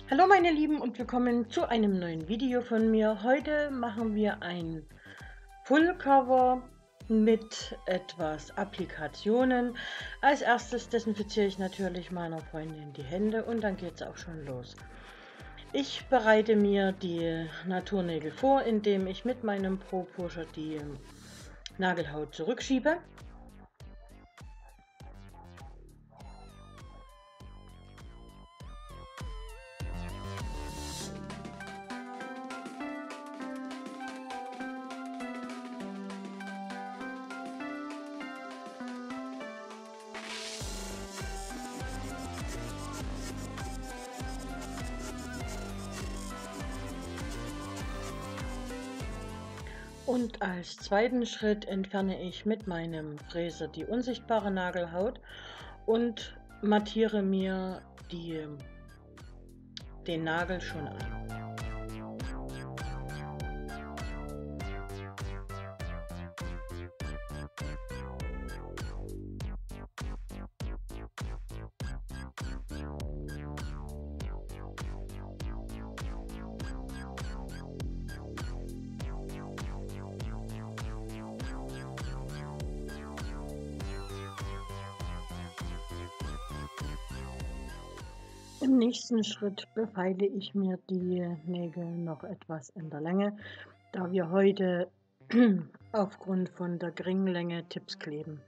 Hallo meine Lieben und willkommen zu einem neuen Video von mir. Heute machen wir ein Full Cover mit etwas Applikationen. Als erstes desinfiziere ich natürlich meiner Freundin die Hände und dann geht es auch schon los. Ich bereite mir die Naturnägel vor, indem ich mit meinem Pro Pusher die Nagelhaut zurückschiebe. Und als zweiten Schritt entferne ich mit meinem Fräser die unsichtbare Nagelhaut und mattiere mir den Nagel schon an. Im nächsten Schritt befeile ich mir die Nägel noch etwas in der Länge, da wir heute aufgrund von der geringen Länge Tipps kleben.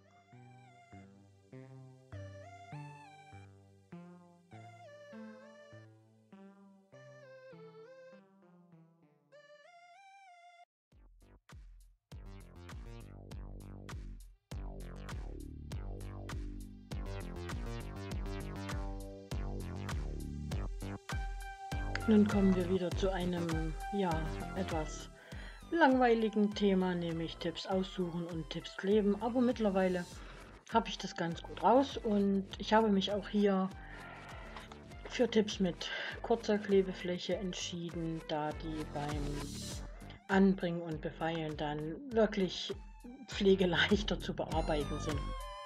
Nun kommen wir wieder zu einem, ja, etwas langweiligen Thema, nämlich Tipps aussuchen und Tipps kleben. Aber mittlerweile habe ich das ganz gut raus und ich habe mich auch hier für Tipps mit kurzer Klebefläche entschieden, da die beim Anbringen und Befeilen dann wirklich pflegeleichter zu bearbeiten sind.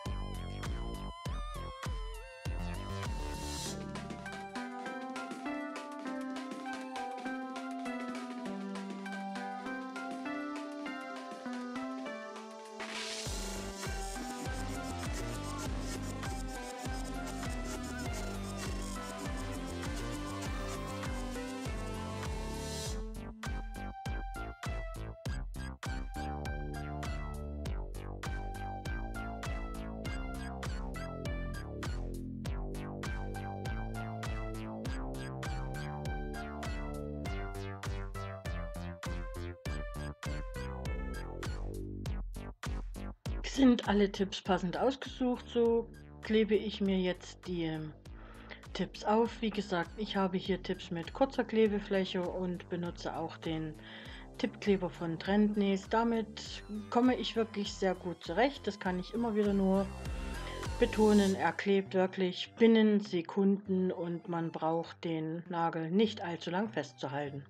Sind alle Tipps passend ausgesucht, so klebe ich mir jetzt die Tipps auf. Wie gesagt, ich habe hier Tipps mit kurzer Klebefläche und benutze auch den Tippkleber von Trendnäs. Damit komme ich wirklich sehr gut zurecht. Das kann ich immer wieder nur betonen. Er klebt wirklich binnen Sekunden und man braucht den Nagel nicht allzu lang festzuhalten.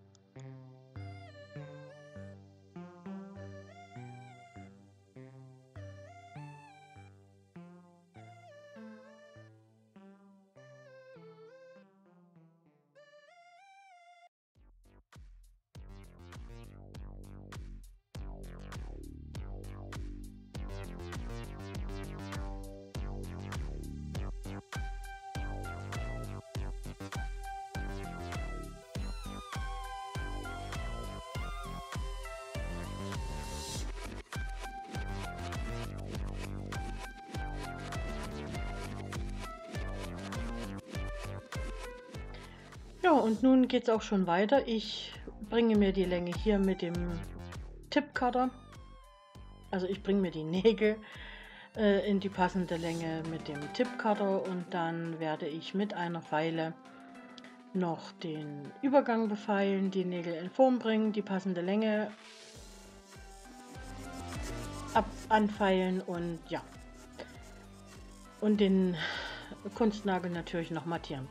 Ja, und nun geht es auch schon weiter. Ich bringe mir die Länge hier mit dem Tippcutter. Also ich bringe mir die Nägel in die passende Länge mit dem Tippcutter und dann werde ich mit einer Feile noch den Übergang befeilen, die Nägel in Form bringen, die passende Länge anfeilen und ja. Und den Kunstnagel natürlich noch mattieren.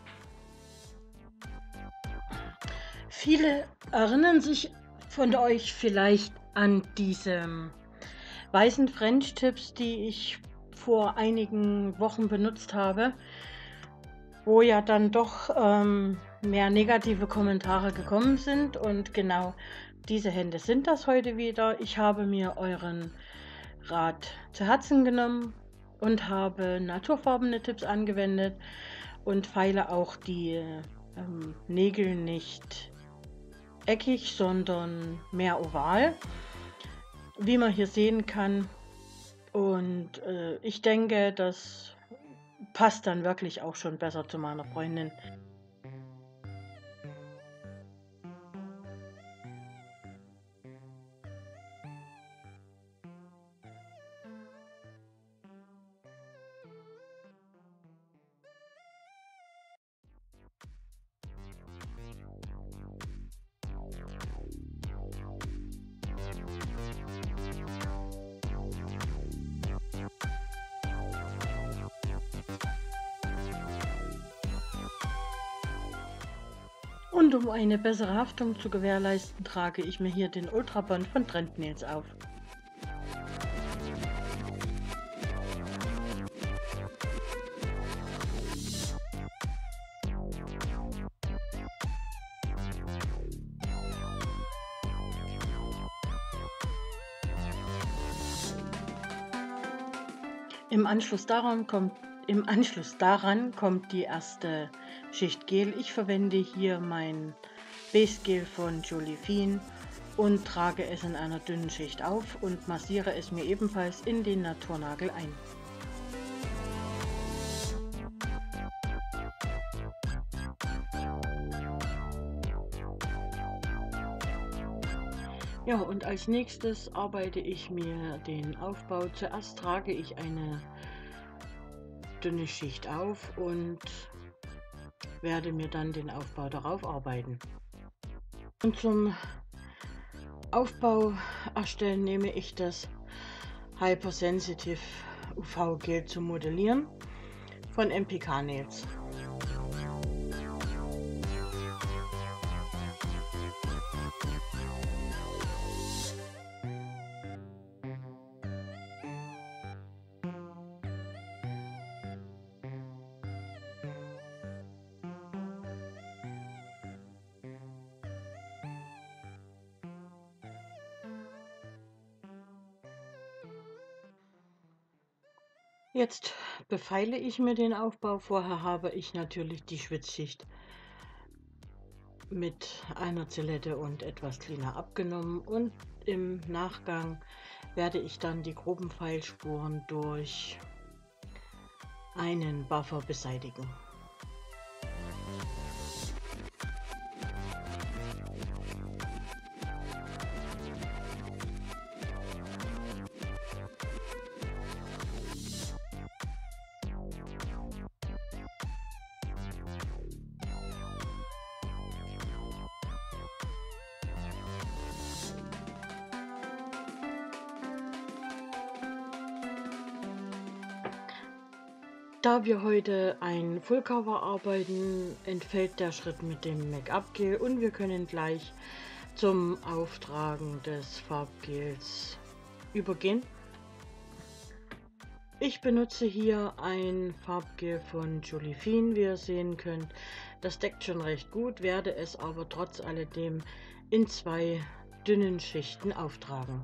Viele erinnern sich von euch vielleicht an diese weißen French Tips, die ich vor einigen Wochen benutzt habe. wo ja dann doch mehr negative Kommentare gekommen sind. Und genau diese Hände sind das heute wieder. Ich habe mir euren Rat zu Herzen genommen und habe naturfarbene Tipps angewendet und feile auch die Nägel nicht eckig, sondern mehr oval, wie man hier sehen kann. Und ich denke, das passt dann wirklich auch schon besser zu meiner Freundin. Und um eine bessere Haftung zu gewährleisten, trage ich mir hier den Ultrabond von Trend Nails auf. Im Anschluss daran kommt die erste Schicht Gel. Ich verwende hier mein Base Gel von Jolie und trage es in einer dünnen Schicht auf und massiere es mir ebenfalls in den Naturnagel ein. Ja, und als nächstes arbeite ich mir den Aufbau. Zuerst trage ich eine dünne Schicht auf und werde mir dann den Aufbau darauf arbeiten. Und zum Aufbau erstellen nehme ich das Hypersensitive UV Gel zum Modellieren von MPK Nails. Jetzt befeile ich mir den Aufbau. Vorher habe ich natürlich die Schwitzschicht mit einer Zillette und etwas cleaner abgenommen und im Nachgang werde ich dann die groben Feilspuren durch einen Buffer beseitigen. Da wir heute ein Fullcover arbeiten, entfällt der Schritt mit dem Make-up-Gel und wir können gleich zum Auftragen des Farbgels übergehen. Ich benutze hier ein Farbgel von Jolie, wie ihr sehen könnt. Das deckt schon recht gut, werde es aber trotz alledem in zwei dünnen Schichten auftragen.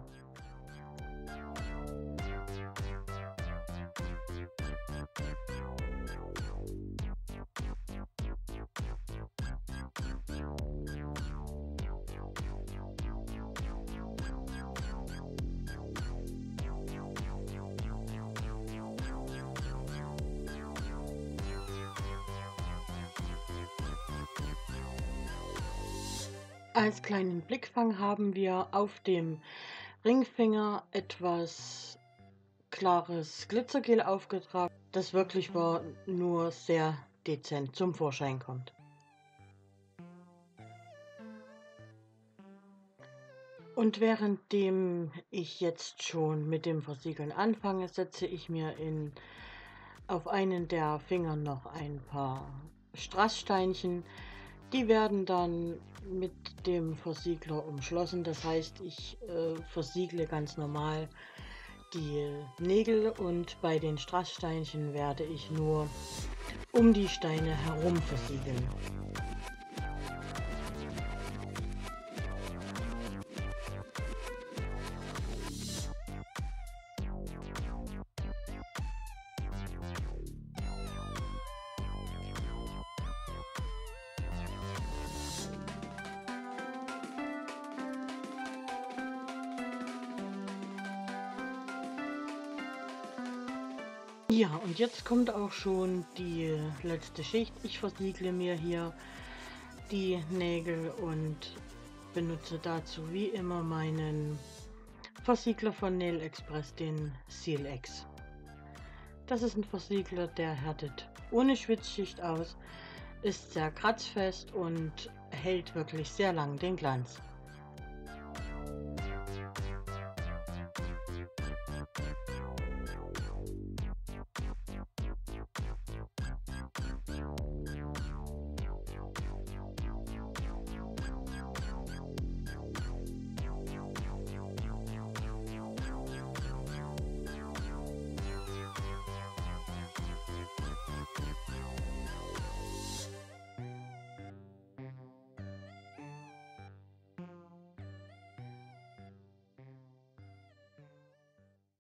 Als kleinen Blickfang haben wir auf dem Ringfinger etwas klares Glitzergel aufgetragen, das wirklich nur sehr dezent zum Vorschein kommt. Und währenddem ich jetzt schon mit dem Versiegeln anfange, setze ich mir auf einen der Finger noch ein paar Strasssteinchen. Die werden dann mit dem Versiegler umschlossen. Das heißt, ich versiegle ganz normal die Nägel und bei den Strasssteinchen werde ich nur um die Steine herum versiegeln. Ja, und jetzt kommt auch schon die letzte Schicht. Ich versiegle mir hier die Nägel und benutze dazu wie immer meinen Versiegler von Nail Express, den Seal X. Das ist ein Versiegler, der härtet ohne Schwitzschicht aus, ist sehr kratzfest und hält wirklich sehr lang den Glanz.